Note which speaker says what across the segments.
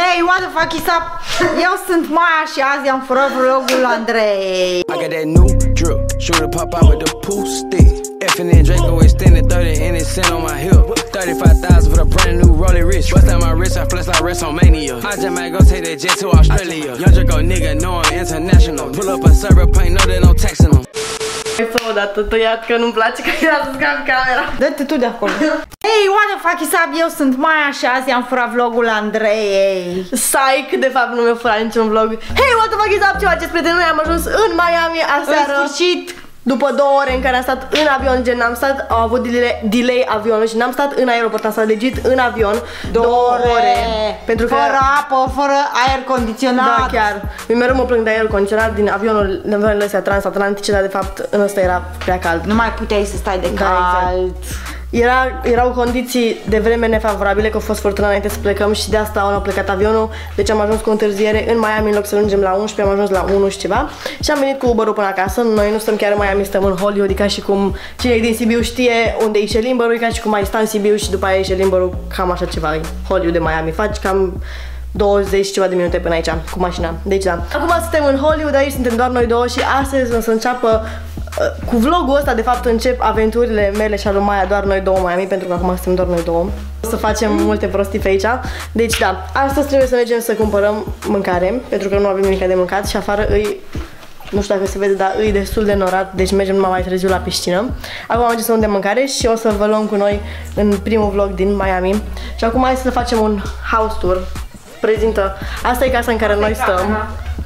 Speaker 1: Hey, what the fuck is up? Eu sunt Maia și azi am furat vlogul Andrei.
Speaker 2: I got that new drip, shoot it pop out with the pool stick. Effing and Draco extended 30 and it's sent on my hip. 35,000 for the brand new Rollie wrist. Bust out my wrist, I flex like WrestleMania. I just might go take that jet to Australia. Young Draco nigga, know I'm international. Pull up a server paint, know that no texting them.
Speaker 3: Să o dată tăiat că nu-mi place că era să scap camera.
Speaker 1: Dă-te tu de acolo. Hey, what the fuck is up? Eu sunt Maia și azi am furat vlogul Andrei.
Speaker 3: Psych, de fapt nu mi-a furat niciun vlog. Hey, what the fuck is up? Ce faceți, prieteni? Noi am ajuns în Miami aseară.
Speaker 1: În sfârșit.
Speaker 3: După 2 ore în care am stat în avion, gen n-am stat, au avut delay avionul și n-am stat în aeroport, am stat legit în avion 2 ore. Pentru că
Speaker 1: fără apă, fără aer condiționat.
Speaker 3: Da, chiar. Mereu mă plâng de aer condiționat din avioanele astea transatlantice, dar de fapt în ăsta era prea cald.
Speaker 1: Nu mai puteai să stai de cald.
Speaker 3: Erau condiții de vreme nefavorabile, că a fost furtună înainte să plecăm și de asta au plecat avionul. Deci am ajuns cu întârziere în Miami, în loc să ajungem la 11, am ajuns la 1 și ceva. Și am venit cu Uber-ul până acasă. Noi nu stăm chiar în Miami, stăm în Hollywood, ca și cum cine din Sibiu știe unde e Shelimberul, ca și cum mai sta în Sibiu și după aia e Shelimberul, cam așa ceva e Hollywood de Miami. Faci cam 20 ceva de minute până aici cu mașina. Deci da. Acum suntem în Hollywood, aici suntem doar noi două și astăzi o să înceapă cu vlogul ăsta, de fapt încep aventurile mele și al Maia, doar noi două în Miami, pentru că acum suntem doar noi două. O să facem multe prostii pe aici. Deci da, astăzi trebuie să mergem să cumpărăm mâncare, pentru că nu avem nimic de mâncat și afară îi, nu știu dacă se vede, dar îi destul de norat, deci mergem numai mai târziu la piscină. Acum mergem să luăm de mâncare și o să vă luăm cu noi în primul vlog din Miami. Și acum hai să facem un house tour. Prezintă, asta e casa în care noi stăm.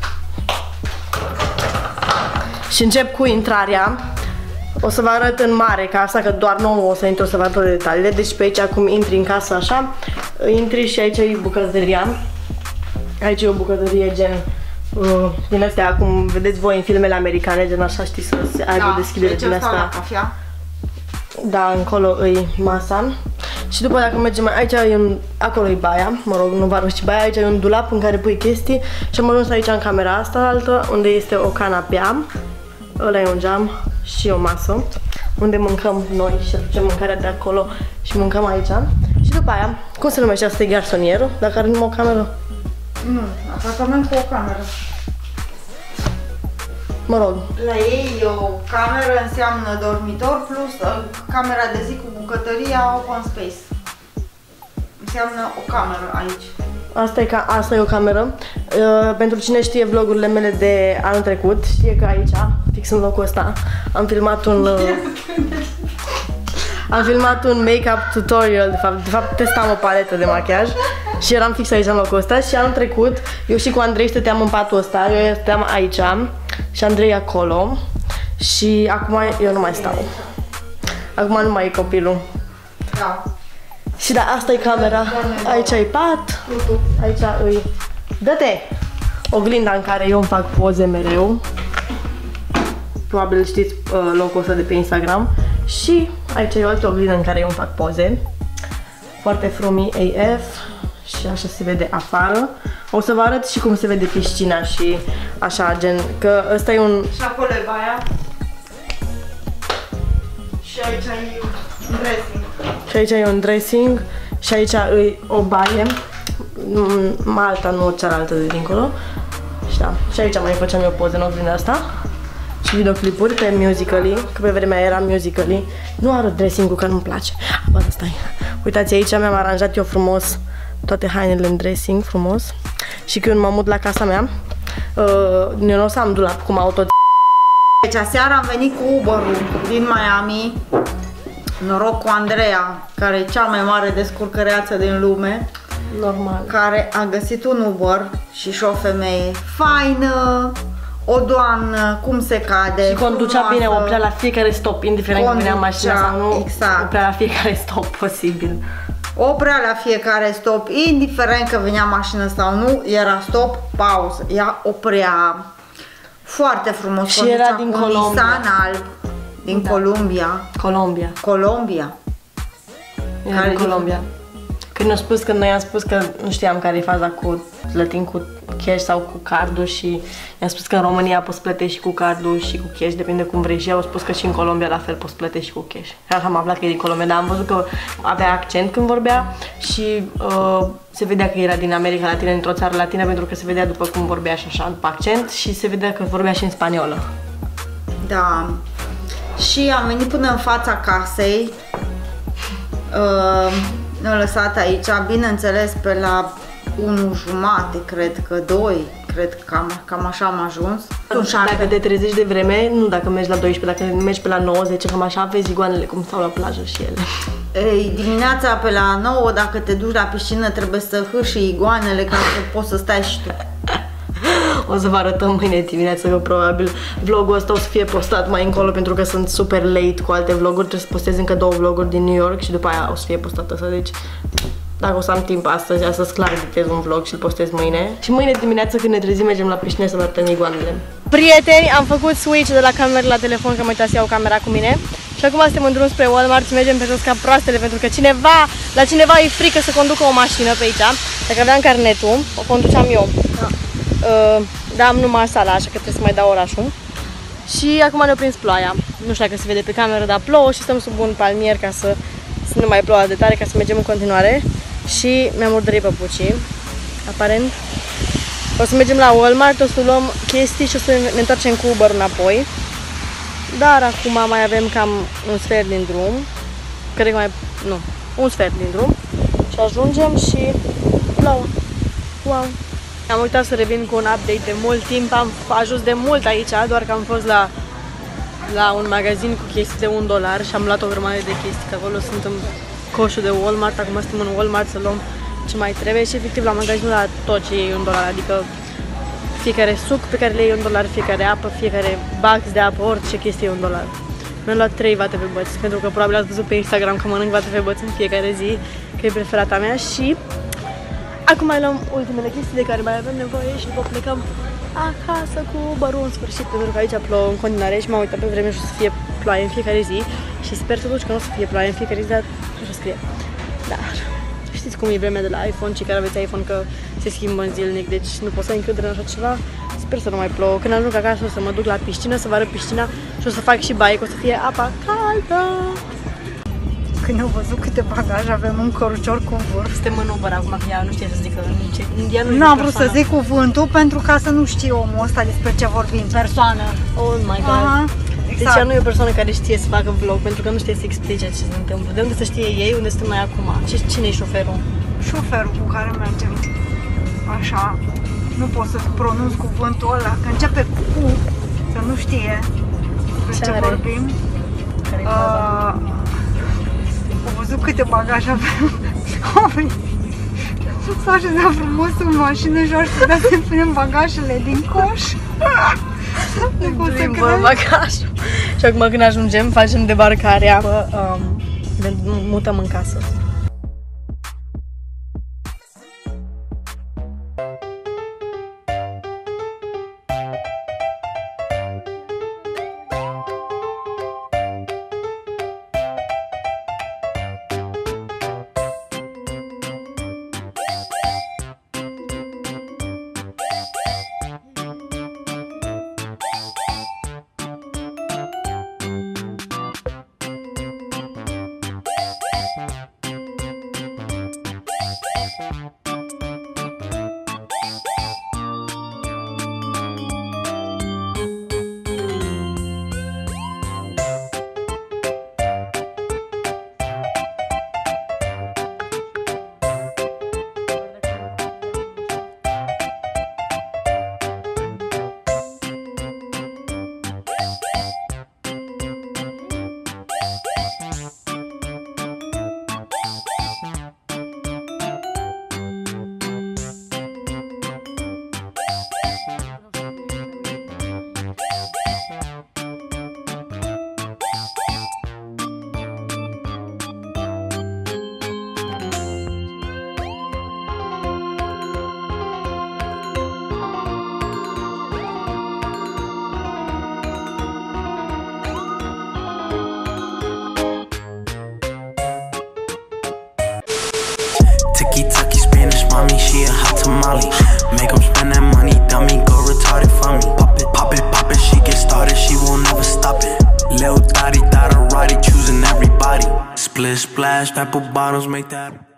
Speaker 3: Și încep cu intrarea. O să vă arăt în mare casa, că doar nouă o să intru să vă arăt toate detaliile. Deci pe aici, cum intri în casă așa, intri și aici e bucătăria. Aici e o bucătărie gen din astea, cum vedeți voi în filmele americane, gen așa, știi, să se aibă o deschidere din asta. Da, încolo e masa. Și după dacă mergem aici, acolo e baia, mă rog, nu vă arăt și baia, aici e un dulap în care pui chestii. Și am ajuns aici în camera asta altă, unde este o canapea. Ăla e un geam și o masă unde mâncăm noi și aducem mâncarea de acolo și mâncăm aici. Și după aia, cum se numește asta? E garsonierul, dacă are numai o cameră?
Speaker 1: Nu, apartament cu o cameră.
Speaker 3: Mă rog.
Speaker 1: La ei o cameră înseamnă dormitor plus camera de zi cu bucătăria open space. Înseamnă o cameră aici.
Speaker 3: Asta e o cameră. Pentru cine știe vlogurile mele de anul trecut, știe că aici, fix în locul ăsta, am filmat un make-up tutorial, de fapt testam o paletă de machiaj și eram fix aici în locul ăsta. Și anul trecut, eu și cu Andrei stăteam în patul ăsta, eu stăteam aici și Andrei acolo. Și acum eu nu mai stau. Acum nu mai e copilul.
Speaker 1: Da.
Speaker 3: Și da, asta e camera. Aici e pat. Aici e... Dă-te! Oglinda în care eu îmi fac poze mereu. Probabil știți locul ăsta de pe Instagram. Și aici e o altă oglindă în care eu îmi fac poze. Foarte frumii AF. Și așa se vede afară. O să vă arăt și cum se vede piscina și așa, gen, că ăsta e un...
Speaker 1: Și acolo e baia. Și aici e un dressing.
Speaker 3: Și aici e un dressing. Și aici e o baie. Alta, nu cealaltă de dincolo. Și da, și aici mai făceam eu poze în oglinda asta. Și videoclipuri pe Musical.ly, că pe vremea era Musical.ly. Nu arăt dressing-ul, că nu-mi place. Bă, stai. Uitați, aici mi-am aranjat eu frumos toate hainele în dressing, frumos. Și când mă mut la casa mea, eu nu o să am dulap cum au tot.
Speaker 1: Deci aseară am venit cu Uber-ul din Miami. Noroc cu Andreea, care e cea mai mare descurcăreață din lume.
Speaker 3: Normal.
Speaker 1: Care a găsit un Uber și o femeie faină, o doamnă, cum se cade.
Speaker 3: Și conducea frumoasă, bine, oprea la fiecare stop, indiferent că venea mașina sau nu,
Speaker 1: exact.
Speaker 3: Oprea la fiecare stop posibil.
Speaker 1: Oprea la fiecare stop, indiferent că venea mașină sau nu, era stop, pauză. Ea oprea foarte frumos.
Speaker 3: Și era din Colombia.
Speaker 1: Nissan alb, din da. Columbia.
Speaker 3: Colombia.
Speaker 1: Colombia.
Speaker 3: Era din Colombia. Că Când ne-a spus, când noi am spus că nu știam care e faza cu plătim cu cash sau cu cardul și i-am spus că în România poți plătești și cu cardul și cu cash, depinde cum vrei, și au spus că și în Colombia la fel poți plătești și cu cash. Așa am aflat că e din Colombia, dar am văzut că avea accent când vorbea și se vedea că era din America Latină, dintr-o țară latină, pentru că se vedea după cum vorbea și așa, după accent, și se vedea că vorbea și în spaniolă.
Speaker 1: Da. Și am venit până în fața casei. Ne-a lăsat aici, bineînțeles, pe la 1:30, cred că 2, cred că cam așa am ajuns.
Speaker 3: Dacă te trezești de vreme, nu dacă mergi la 12, dacă mergi pe la 9, 10, cam așa, vezi iguanele cum stau la plajă și ele.
Speaker 1: Ei, dimineața pe la 9, dacă te duci la piscină, trebuie să hârși iguanele ca să poți să stai și tu.
Speaker 3: O să vă arătăm mâine dimineață că probabil vlogul ăsta o să fie postat mai încolo pentru că sunt super late cu alte vloguri. Trebuie să postez încă 2 vloguri din New York și după aia o să fie postat ăsta. Deci dacă o să am timp astăzi clar editez un vlog și îl postez mâine. Și mâine dimineață când ne trezim mergem la piscină să vă arătăm iguanele. Prieteni, am făcut switch de la cameră la telefon, că am uitat să iau camera cu mine. Și acum suntem în drum spre Walmart și mergem pe jos ca proastele pentru că la cineva e frică să conducă o mașină pe aici. Dacă aveam carnetul, o conduceam eu. Da, am numai sala, așa că trebuie să mai dau orașul. Și acum ne-a prins ploaia. Nu știu dacă se vede pe cameră, dar plouă și stăm sub un palmier ca să nu mai plouă de tare, ca să mergem în continuare. Și mi-am murdărit păpucii, aparent. O să mergem la Walmart, o să luăm chestii și o să ne întoarcem cu Uber înapoi. Dar acum mai avem cam un sfert din drum. Cred că un sfert din drum. Și ajungem și plouă. Wow! Am uitat să revin cu un update de mult timp, am ajuns de mult aici, doar că am fost la un magazin cu chestii de $1 și am luat o grămadă de chestii, că acolo sunt în coșul de Walmart, acum suntem în Walmart să luăm ce mai trebuie și efectiv la magazinul la tot ce e $1, adică fiecare suc pe care le iei $1, fiecare apă, fiecare box de apă, orice chestie e $1. Mi-am luat 3 vate pe băți, pentru că probabil ați văzut pe Instagram că mănânc vate pe băți în fiecare zi, că e preferata mea și acum mai luăm ultimele chestii de care mai avem nevoie și după plecăm acasă cu Uber-ul în sfârșit, pentru că aici plouă în continuare și m-am uitat pe vreme și o să fie ploaie în fiecare zi și sper totuși că nu o să fie ploaie în fiecare zi, dar nu o scrie. Dar știți cum e vremea de la iPhone, cei care aveți iPhone că se schimbă în zilnic, deci nu pot să ai încredere în așa ceva. Sper să nu mai plouă. Când ajung acasă o să mă duc la piscină, să vă arăt piscina și o să fac și baie, că o să fie apa caldă.
Speaker 1: Când au văzut câte bagaje avem, un cărucior cu vârf.
Speaker 3: Suntem în Uber acum, că ea nu știe să zică
Speaker 1: nu am vrut să zic cuvântul pentru ca să nu știe omul ăsta despre ce vorbim.
Speaker 3: Persoană. Oh my god.
Speaker 1: Aha,
Speaker 3: exact.
Speaker 1: exact.
Speaker 3: Deci ea nu e o persoană care știe să facă vlog, pentru că nu știe să explice ce se întâmplă. De unde să știe ei, unde suntem noi acum? Cine e șoferul?
Speaker 1: Șoferul cu care mergem. Așa. Nu pot să pronunț cuvântul ăla, că începe cu să nu știe despre ce vorbim. Am văzut câte bagaje avem. S-a așezat frumos în mașină și aș putea să punem bagajele din coș. Nu pot să cred.
Speaker 3: Bagajul. Și acum când ajungem, facem debarcarea, ne mutăm în casă.
Speaker 4: Splash, pop bottles, make that